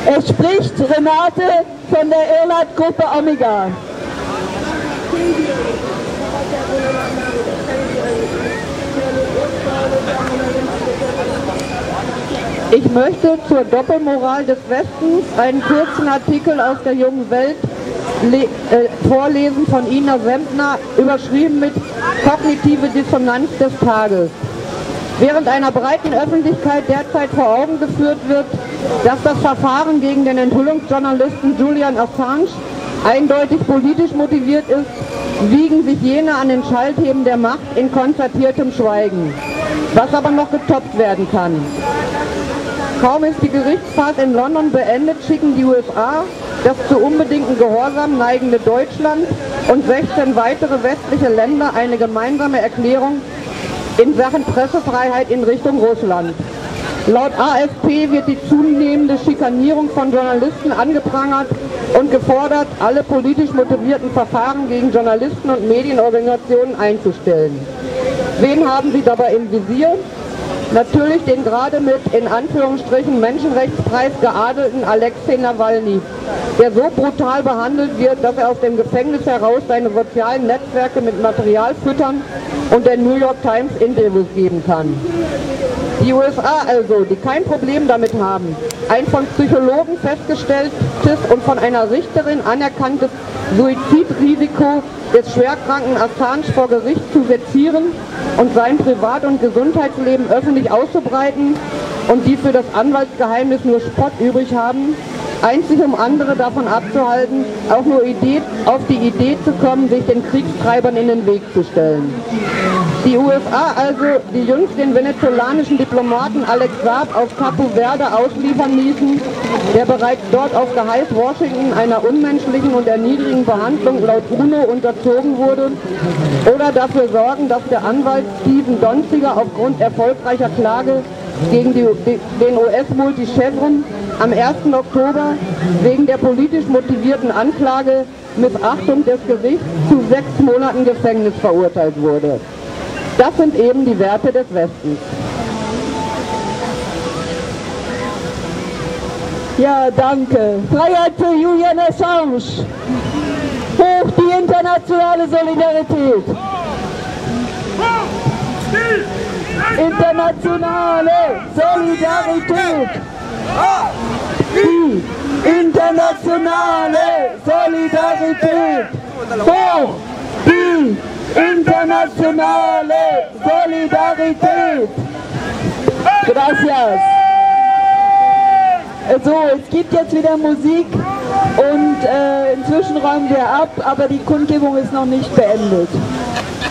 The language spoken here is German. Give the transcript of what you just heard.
Es spricht Renate von der Irland-Gruppe Omega. Ich möchte zur Doppelmoral des Westens einen kurzen Artikel aus der Jungen Welt vorlesen von Ina Sempner, überschrieben mit Kognitive Dissonanz des Tages. Während einer breiten Öffentlichkeit derzeit vor Augen geführt wird, dass das Verfahren gegen den Enthüllungsjournalisten Julian Assange eindeutig politisch motiviert ist, wiegen sich jene an den Schaltheben der Macht in konzertiertem Schweigen, was aber noch getoppt werden kann. Kaum ist die Gerichtsfahrt in London beendet, schicken die USA, das zu unbedingtem Gehorsam neigende Deutschland und 16 weitere westliche Länder eine gemeinsame Erklärung in Sachen Pressefreiheit in Richtung Russland. Laut AFP wird die zunehmende Schikanierung von Journalisten angeprangert und gefordert, alle politisch motivierten Verfahren gegen Journalisten und Medienorganisationen einzustellen. Wen haben sie dabei im Visier? Natürlich den gerade mit, in Anführungsstrichen, Menschenrechtspreis geadelten Alexei Nawalny, der so brutal behandelt wird, dass er aus dem Gefängnis heraus seine sozialen Netzwerke mit Material füttern und der New York Times Interviews geben kann. Die USA also, die kein Problem damit haben, ein von Psychologen festgestelltes und von einer Richterin anerkanntes Suizidrisiko des schwerkranken Assange vor Gericht zu sezieren und sein Privat- und Gesundheitsleben öffentlich auszubreiten und die für das Anwaltsgeheimnis nur Spott übrig haben, einzig um andere davon abzuhalten, auch nur auf die Idee zu kommen, sich den Kriegstreibern in den Weg zu stellen. Die USA also, die jüngst den venezolanischen Diplomaten Alex Saab auf Capo Verde ausliefern ließen, der bereits dort auf Geheiß Washington einer unmenschlichen und erniedrigenden Behandlung laut UNO unterzogen wurde, oder dafür sorgen, dass der Anwalt Steven Donziger aufgrund erfolgreicher Klage gegen den US-Multi Chevron am 1. Oktober wegen der politisch motivierten Anklage Missachtung des Gerichts zu 6 Monaten Gefängnis verurteilt wurde. Das sind eben die Werte des Westens. Ja, danke. Freiheit für Julian Assange. Hoch die internationale Solidarität. Internationale Solidarität. Die internationale Solidarität. Hoch die internationale Solidarität. Gracias. So, es gibt jetzt wieder Musik und inzwischen räumen wir ab, aber die Kundgebung ist noch nicht beendet.